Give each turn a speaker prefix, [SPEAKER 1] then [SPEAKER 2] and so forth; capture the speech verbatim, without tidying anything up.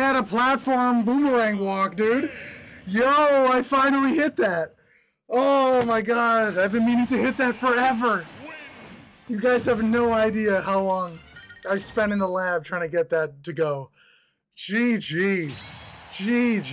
[SPEAKER 1] at a platform boomerang walk, dude. Yo, I finally hit that. Oh my god, I've been meaning to hit that forever. You guys have no idea how long I spent in the lab trying to get that to go. G G. G G.